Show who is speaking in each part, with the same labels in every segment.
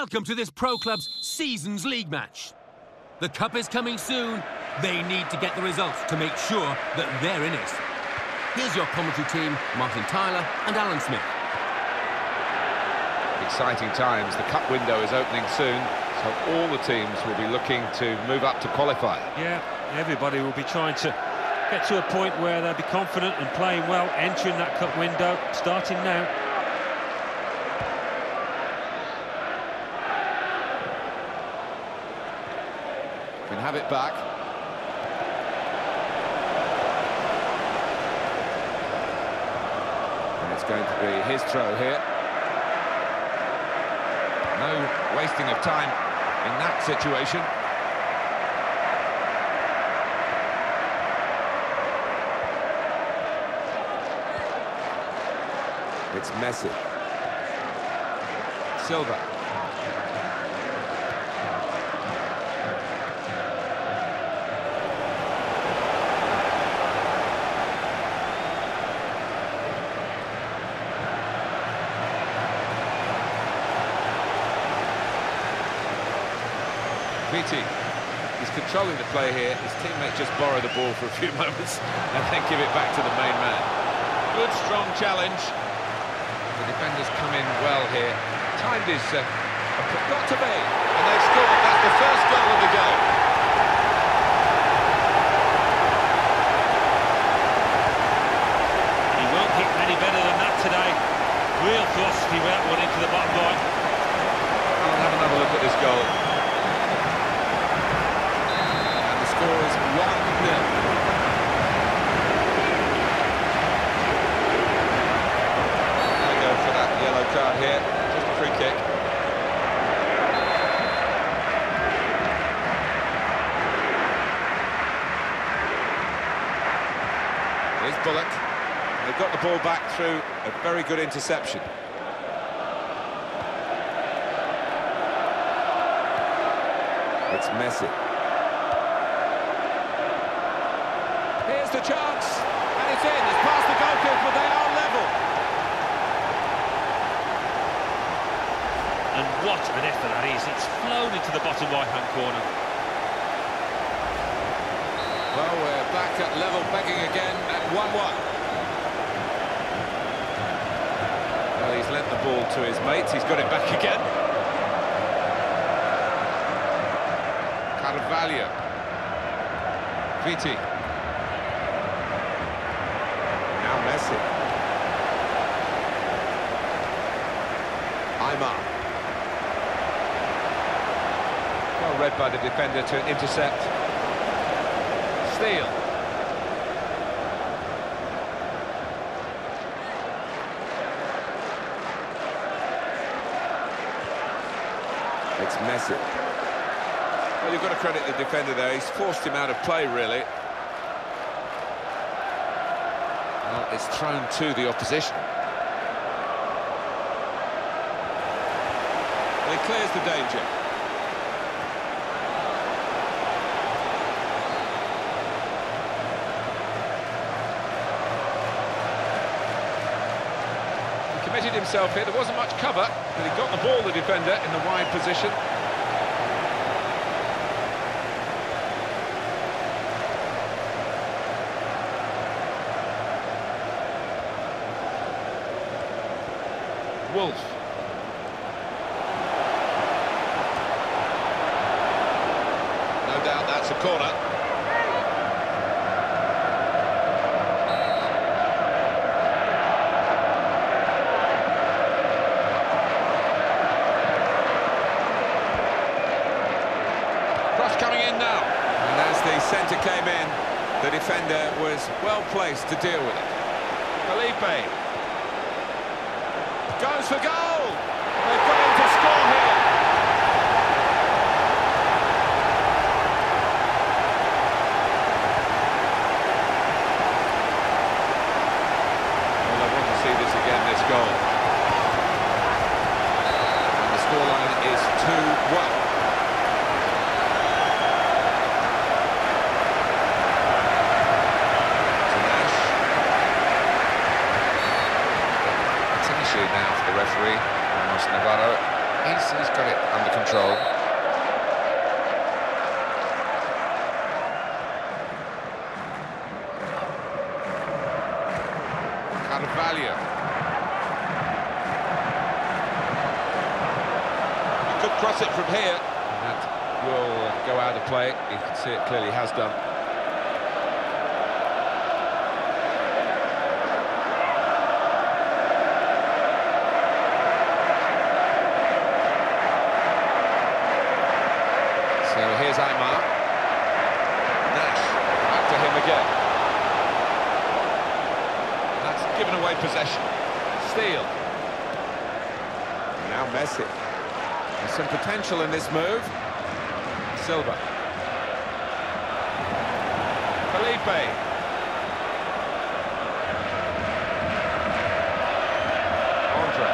Speaker 1: Welcome to this Pro Club's Seasons League match. The cup is coming soon. They need to get the results to make sure that they're in it. Here's your commentary team, Martin Tyler and Alan Smith.
Speaker 2: Exciting times. The cup window is opening soon, so all the teams will be looking to move up to qualify.
Speaker 3: Yeah, everybody will be trying to get to a point where they'll be confident and playing well, entering that cup window, starting now.
Speaker 2: Can have it back. And it's going to be his throw here. No wasting of time in that situation. It's Messi. Silva. Viti. He's controlling the play here. His teammate just borrow the ball for a few moments and then give it back to the main man. Good, strong challenge. The defenders come in well here. Timed is got to be. And they've scored. That's the first goal of the game.
Speaker 3: He won't hit any better than that today. Real velocity with that one into the bottom line.
Speaker 2: I'll have another look at this goal. Score is 1-0. They go for that yellow card here. Just a free kick. Here's Bullock. They've got the ball back through a very good interception. It's Messi. Here's the chance, and it's in. It's past the goalkeeper, they are level.
Speaker 3: And what an effort that is. It's flown into the bottom right-hand corner.
Speaker 2: Well, we're back at level pegging again at 1-1. Well, he's lent the ball to his mates. He's got it back again. Carvalho. Viti. Messi. Aymar. Well read by the defender to intercept. Steal. It's Messi. Well, you've got to credit the defender there. He's forced him out of play, really. It's thrown to the opposition. And it clears the danger. He committed himself here. There wasn't much cover, but he got the ball, the defender, in the wide position. Wolf. No doubt that's a corner. Cross coming in now. And as the centre came in, the defender was well placed to deal with it. Felipe. Goes for goal! They've got him to score here. Well, I want to see this again, this goal. And the scoreline is 2-1. Now for the referee, Ramos Navarro. he's got it under control. Carvalho. He could cross it from here. That will go out of play. You can see it clearly has done. So here's Aymar. Nash, back to him again. That's given away possession. Steele. Now Messi. There's some potential in this move. Silva. Felipe. Andre.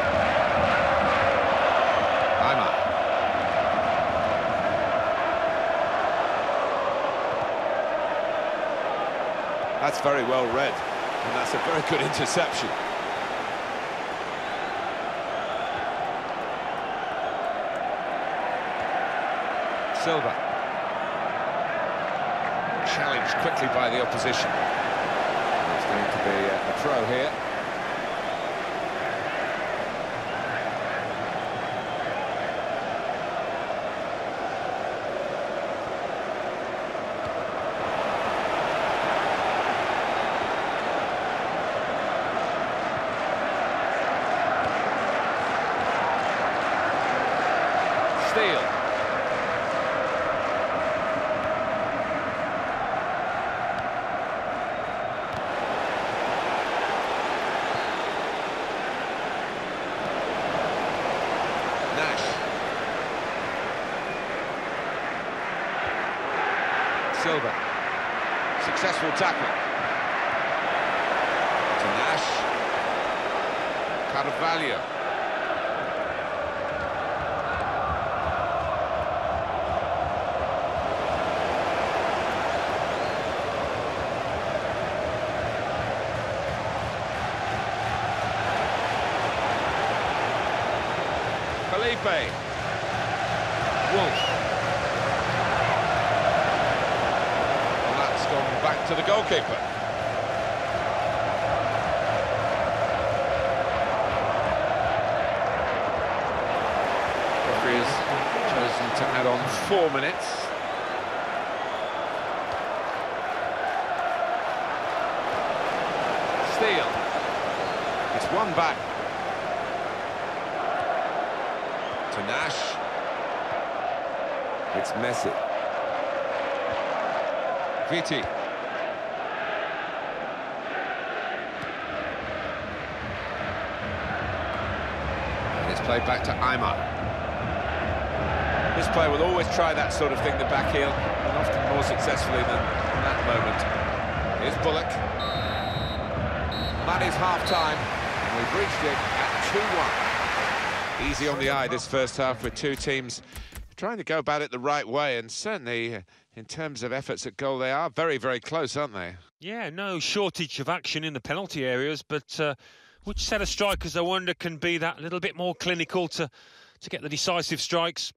Speaker 2: Aymar. That's very well read, and that's a very good interception. Silva. Challenged quickly by the opposition. It's going to be a throw here. Steele. Silva. Successful tackle. To Nash. Carvalho. Felipe. Wolf. Back to the goalkeeper. Referee has chosen to add on 4 minutes. Steele. It's one back. To Nash. It's Messi. Viti. Played back to Aymar. This player will always try that sort of thing, the back heel, and often more successfully than in that moment. Here's Bullock. That is half-time, and we've reached it at 2-1. Easy on the eye this first half, with two teams trying to go about it the right way, and certainly in terms of efforts at goal, they are very, very close, aren't they?
Speaker 3: Yeah, no shortage of action in the penalty areas, but which set of strikers, I wonder, can be that little bit more clinical to get the decisive strikes?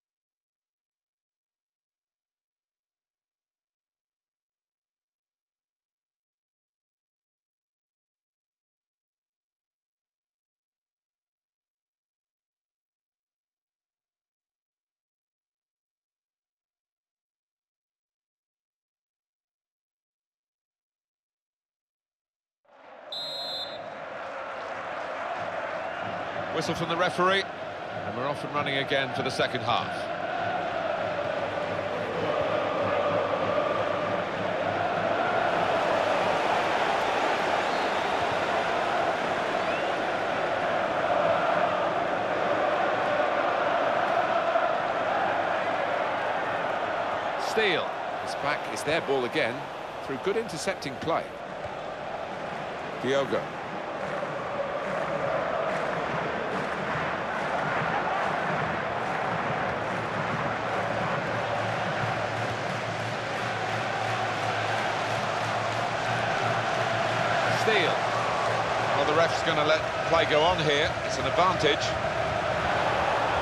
Speaker 2: Whistle from the referee, and we're off and running again for the second half. Steele is back, it's their ball again, through good intercepting play. Diogo. Steele. Well, the ref's going to let play go on here. It's an advantage.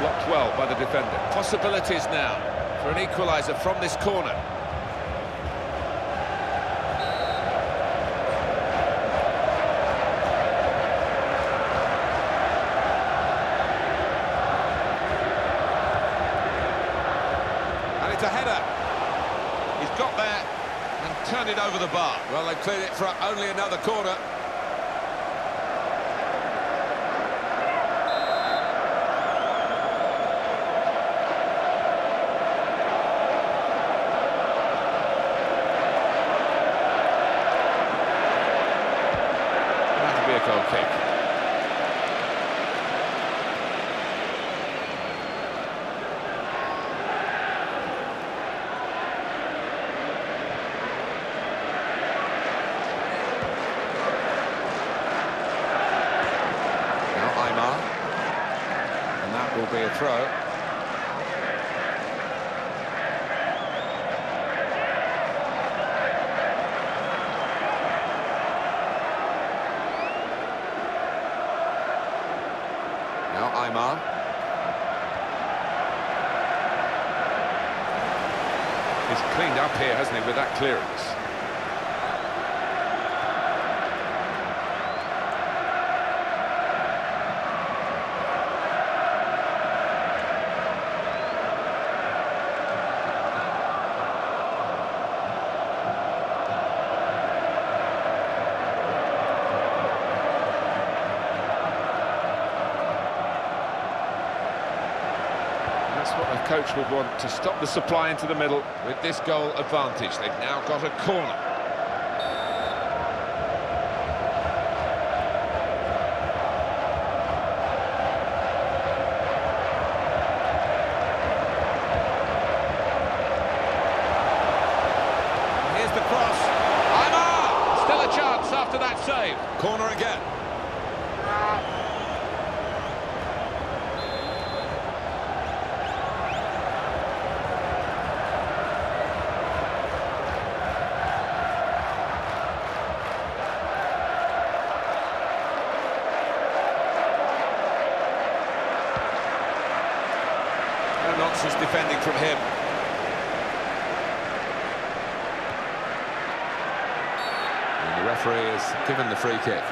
Speaker 2: Stopped well by the defender. Possibilities now for an equaliser from this corner. And it's a header. He's got there and turned it over the bar. Well, they've cleared it for only another corner. That'll be a goal kick. And that will be a throw. Now Aimar. He's cleaned up here, hasn't he, with that clearance? That's what a coach would want, to stop the supply into the middle with this goal advantage. They've now got a corner. Here's the cross. Aimar! Still a chance after that save. Corner again. Nonsense defending from him. And the referee has given the free kick.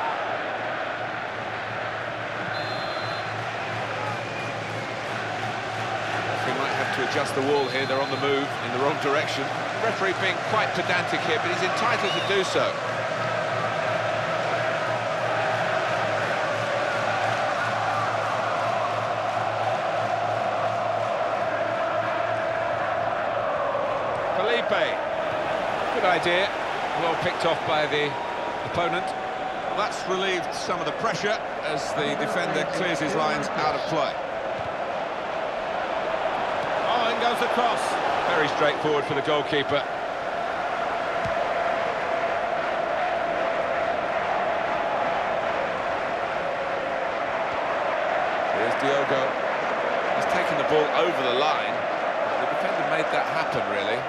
Speaker 2: He might have to adjust the wall here. They're on the move in the wrong direction. The referee being quite pedantic here, but he's entitled to do so. Felipe, good idea, well picked off by the opponent. That's relieved some of the pressure as the defender clears his lines out of play. Oh, in goes the cross. Very straightforward for the goalkeeper. Here's Diogo. He's taken the ball over the line. The defender made that happen, really.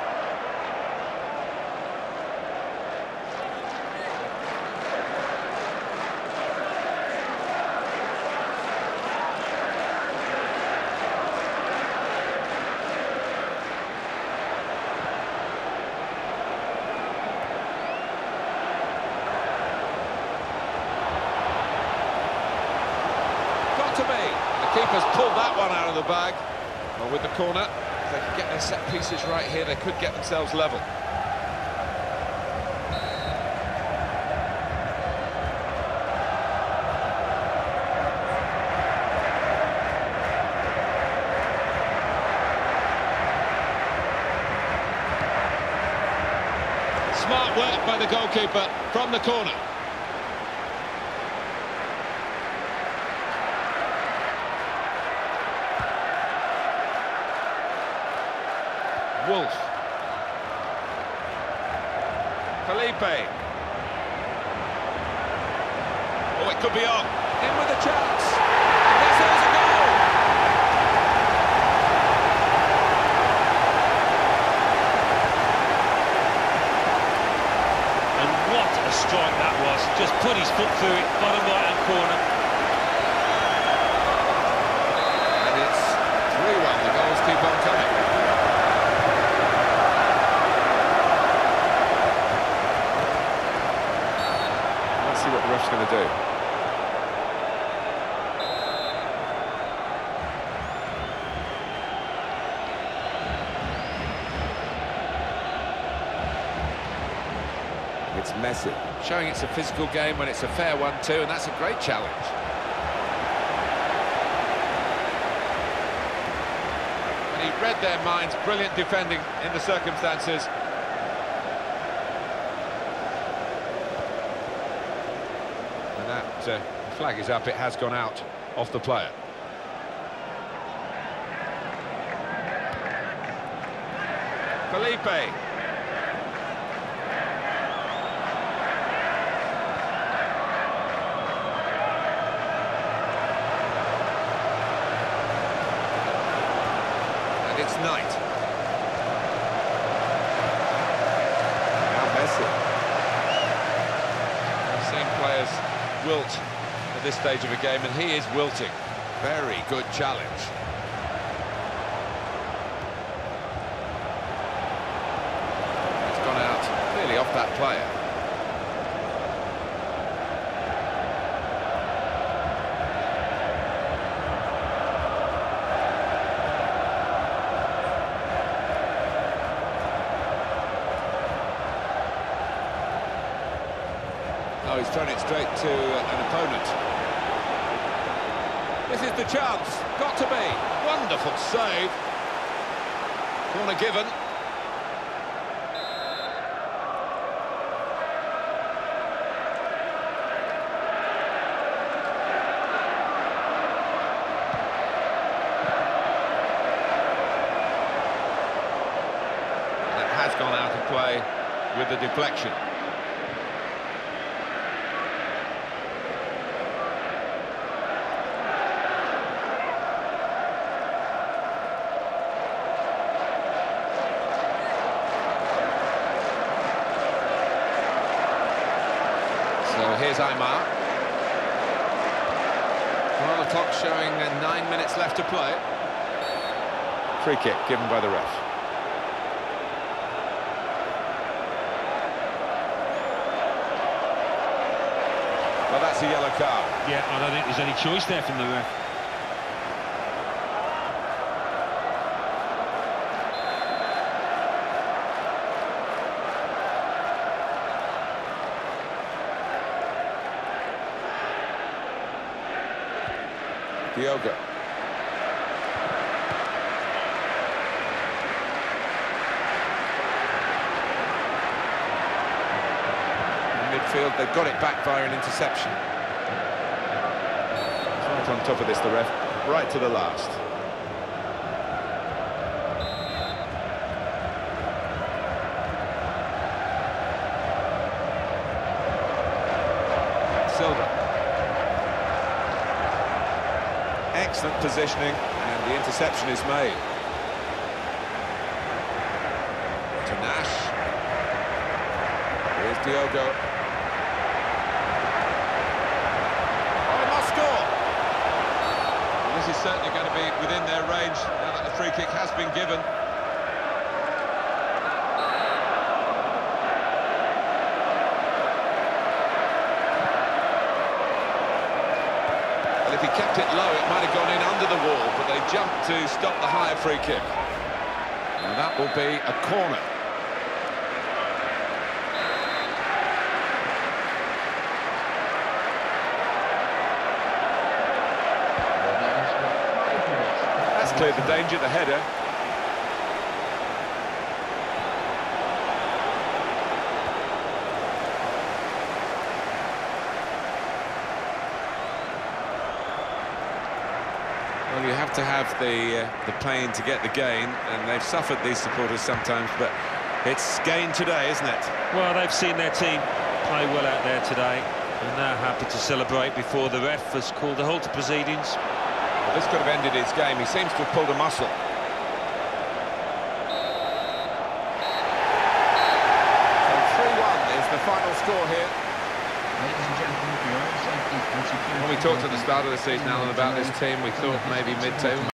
Speaker 2: The keeper's pulled that one out of the bag. Well, with the corner, if they can get their set pieces right here, they could get themselves level. Smart work by the goalkeeper from the corner. Wolf. Felipe. Oh, it could be on. In with a chance. Yes, there's a goal.
Speaker 3: And what a strike that was. Just put his foot through it, bottom right-hand corner.
Speaker 2: And it's It's Messi. Showing it's a physical game when it's a fair one too, and that's a great challenge. And he read their minds, brilliant defending in the circumstances. And that flag is up, it has gone out off the player. Felipe. It's Knight. Now Messi. I've seen players wilt at this stage of a game, and he is wilting. Very good challenge. It's gone out clearly off that player. Oh, he's thrown it straight to an opponent. This is the chance. Got to be. Wonderful save. Corner given. That has gone out of play with the deflection. So here's Aymar. Well, the clock's showing 9 minutes left to play. Free kick given by the ref. Well, that's a yellow card.
Speaker 3: Yeah, I don't think there's any choice there from the ref.
Speaker 2: Diogo. In midfield, they've got it back via an interception. Right on top of this, the ref, right to the last. Silva. Excellent positioning, and the interception is made. To Nash. Here's Diogo. Oh, he must score! Well, this is certainly going to be within their range now that the free kick has been given. If he kept it low, it might have gone in under the wall, but they jumped to stop the higher free kick. And that will be a corner. That's cleared the danger, the header. Well, you have to have the pain to get the gain, and they've suffered, these supporters, sometimes, but it's gain today, isn't it?
Speaker 3: Well, they've seen their team play well out there today, and they're happy to celebrate before the ref has called a halt to proceedings.
Speaker 2: Well, this could have ended his game. He seems to have pulled a muscle. So 3-1 is the final score here.
Speaker 4: Ladies and gentlemen, for your own safety and security...
Speaker 2: When we talked at the start of the season, Alan, about this team, we thought maybe mid-table.